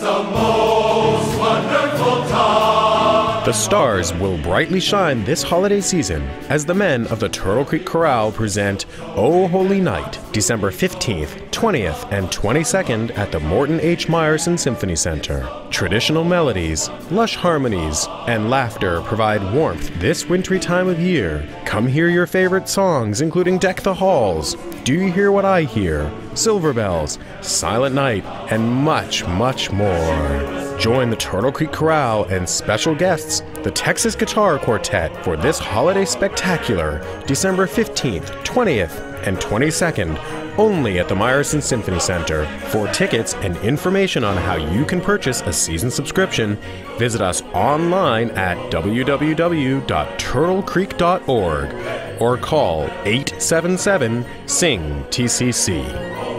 the most wonderful time. The stars will brightly shine this holiday season as the men of the Turtle Creek Chorale present O Holy Night, December 15th, 20th, and 22nd at the Morton H. Meyerson Symphony Center. Traditional melodies, lush harmonies, and laughter provide warmth this wintry time of year. Come hear your favorite songs, including Deck the Halls, Do You Hear What I Hear, Silver Bells, Silent Night, and much, much more. Join the Turtle Creek Chorale and special guests, the Texas Guitar Quartet, for this holiday spectacular, December 15th, 20th, and 22nd, only at the Meyerson Symphony Center. For tickets and information on how you can purchase a season subscription, visit us online at www.turtlecreek.org or call 877-SING-TCC.